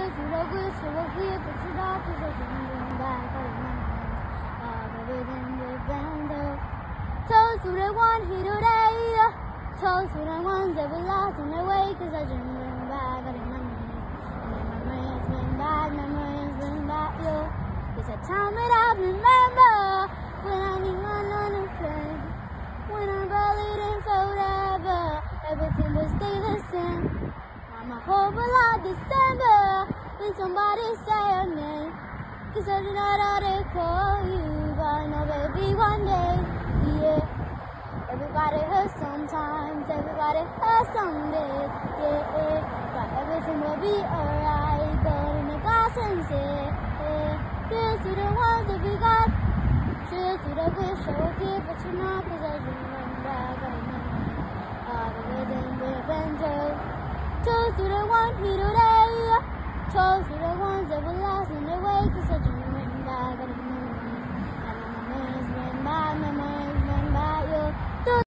through the wish of a weird, but you're not going back. I remember all the rhythm with bando. Toes through the one hit today. Toes through the ones that we lost on the way, cause I just bring back. I remember memories bring back, memories bring back you. It's a time that I remember when I need my on a plane. When I'm buried in forever, everything will stay the same. I'm a whole lot December when somebody say your name. Cause I do not how to call you, but I know baby one day, yeah. Everybody hurts sometimes, everybody hurts someday, yeah. But everything will be alright, God in the glass and say, yeah. Here's to the ones that we got. Cheers to the wish I was here, but you're not, cause I just remember back, I remember all the rhythm with a banjo. Toes to the one, he do that.